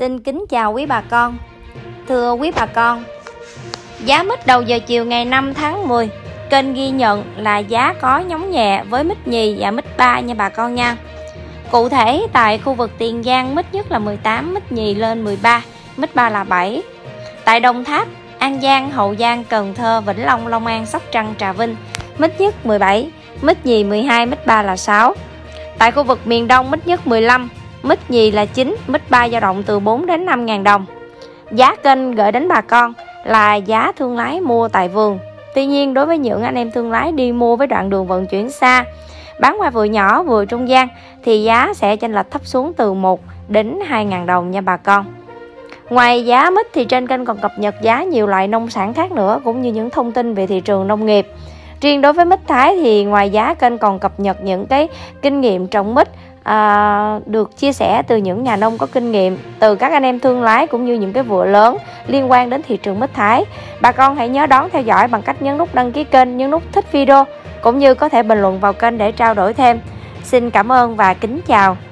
Xin kính chào quý bà con. Thưa quý bà con, giá mít đầu giờ chiều ngày 5 tháng 10, kênh ghi nhận là giá có nhóng nhẹ với mít nhì và mít 3 nha bà con nha. Cụ thể tại khu vực Tiền Giang mít nhất là 18, mít nhì lên 13, mít 3 là 7. Tại Đồng Tháp, An Giang, Hậu Giang, Cần Thơ, Vĩnh Long, Long An, Sóc Trăng, Trà Vinh, mít nhất 17, mít nhì 12, mít 3 là 6. Tại khu vực miền Đông mít nhất 15, mít nhì là 9, mít 3 dao động từ 4 đến 5.000 đồng. Giá kênh gửi đến bà con là giá thương lái mua tại vườn. Tuy nhiên đối với những anh em thương lái đi mua với đoạn đường vận chuyển xa, bán qua vừa nhỏ vừa trung gian thì giá sẽ chênh lệch thấp xuống từ 1 đến 2.000 đồng nha bà con. Ngoài giá mít thì trên kênh còn cập nhật giá nhiều loại nông sản khác nữa, cũng như những thông tin về thị trường nông nghiệp. Riêng đối với mít Thái thì ngoài giá kênh còn cập nhật những cái kinh nghiệm trồng mít được chia sẻ từ những nhà nông có kinh nghiệm, từ các anh em thương lái cũng như những cái vựa lớn liên quan đến thị trường mít Thái. Bà con hãy nhớ đón theo dõi bằng cách nhấn nút đăng ký kênh, nhấn nút thích video, cũng như có thể bình luận vào kênh để trao đổi thêm. Xin cảm ơn và kính chào.